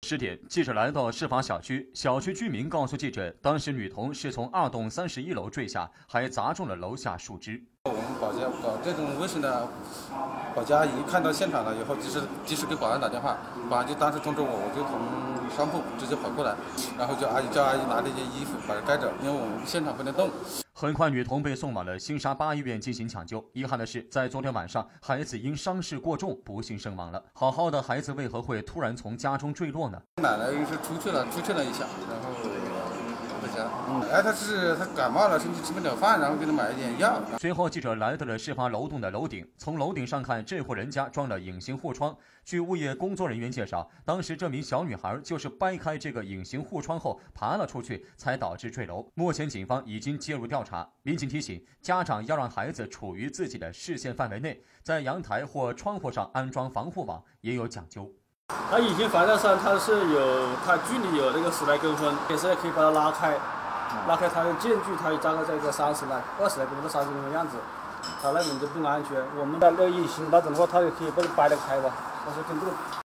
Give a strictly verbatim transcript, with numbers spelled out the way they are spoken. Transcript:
十点，记者来到事发小区，小区居民告诉记者，当时女童是从二栋三十一楼坠下，还砸中了楼下树枝。 我们保洁搞这种卫生的保洁阿姨看到现场了以后，及时及时给保安打电话，保安就当时通知我，我就从商铺直接跑过来，然后叫阿姨叫阿姨拿这件衣服把它盖着，因为我们现场不能动。 很快，女童被送往了新沙八医院进行抢救。遗憾的是，在昨天晚上，孩子因伤势过重不幸身亡了。好好的孩子为何会突然从家中坠落呢？ 奶奶是出去了，出去了一下，然后回家。嗯，哎，他是他感冒了，身体吃不了饭，然后给他买一点药。 随后，记者来到了事发楼栋的楼顶，从楼顶上看，这户人家装了隐形护窗。据物业工作人员介绍，当时这名小女孩就是掰开这个隐形护窗后爬了出去，才导致坠楼。目前警方已经介入调查。民警提醒家长要让孩子处于自己的视线范围内，在阳台或窗户上安装防护网也有讲究。 它隐形防盗上它是有，它距离有那个十来公分，也是可以把它拉开，拉开它的间距，它大概在一个三十来、二十来公分到三十公分的样子，它那种就不安全。我们的那个隐形那种的话，它也可以把它掰得开吧，它是跟这个。